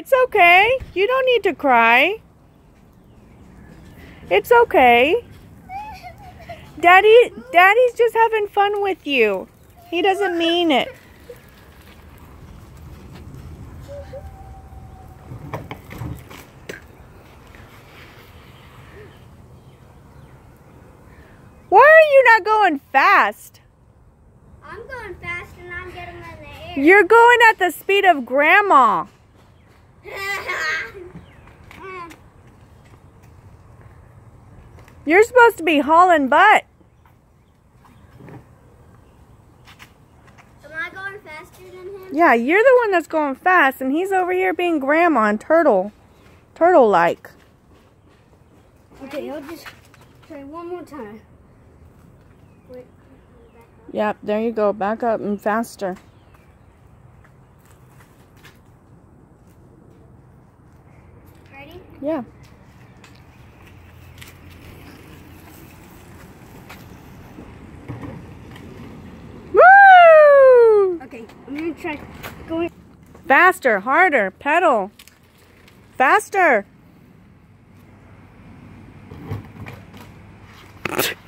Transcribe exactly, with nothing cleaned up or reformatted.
It's okay. You don't need to cry. It's okay. Daddy, Daddy's just having fun with you. He doesn't mean it. Why are you not going fast? I'm going fast and I'm getting in the air. You're going at the speed of Grandma. You're supposed to be hauling butt. Am I going faster than him? Yeah, you're the one that's going fast, and he's over here being Grandma and turtle, turtle-like. Okay, I'll just try one more time. Wait. Yep, there you go. Back up and faster. Ready? Yeah. Woo! Okay, I'm gonna try going Faster, harder, pedal. Faster.